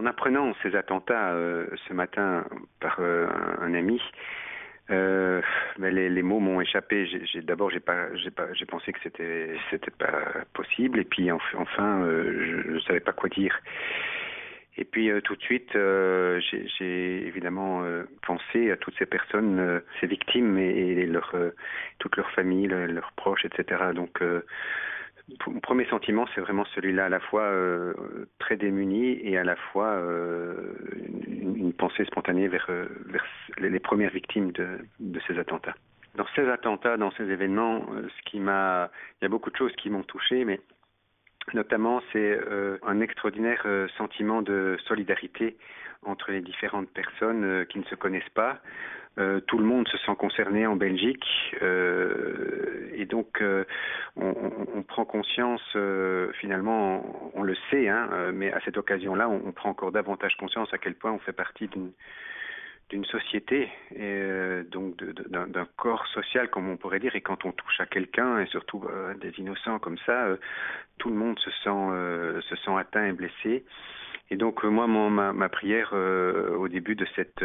En apprenant ces attentats ce matin par un ami, mais les mots m'ont échappé. D'abord, j'ai pensé que c'était pas possible, et puis enfin, je ne savais pas quoi dire. Et puis tout de suite, j'ai évidemment pensé à toutes ces personnes, ces victimes et toute leur famille, leurs proches, etc. Donc, mon premier sentiment, c'est vraiment celui-là, à la fois très démuni et à la fois une pensée spontanée vers les premières victimes de ces attentats. Dans ces attentats, dans ces événements, il y a beaucoup de choses qui m'ont touché, mais notamment, c'est un extraordinaire sentiment de solidarité entre les différentes personnes qui ne se connaissent pas. Tout le monde se sent concerné en Belgique et donc on prend conscience, finalement, on le sait, hein, mais à cette occasion-là, on prend encore davantage conscience à quel point on fait partie d'une société et donc d'un corps social, comme on pourrait dire, et quand on touche à quelqu'un et surtout des innocents comme ça, tout le monde se sent atteint et blessé. Et donc moi, ma prière au début de cette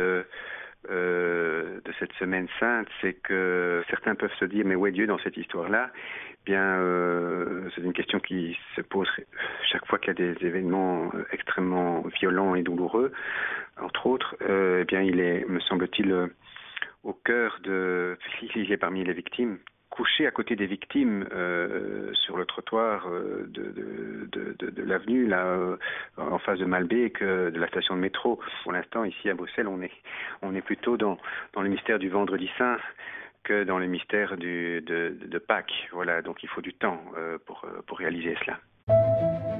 semaine sainte, c'est que certains peuvent se dire mais où est Dieu dans cette histoire-là? Bien, c'est une question qui se pose chaque fois qu'il y a des événements extrêmement violents et douloureux, entre autres. Eh bien, il est, me semble-t-il, au cœur il est parmi les victimes, couché à côté des victimes sur le trottoir de l'avenue, là, en face de Malbec, de la station de métro. Pour l'instant, ici à Bruxelles, on est plutôt dans le mystère du Vendredi Saint que dans le mystère de Pâques. Voilà, donc il faut du temps pour réaliser cela.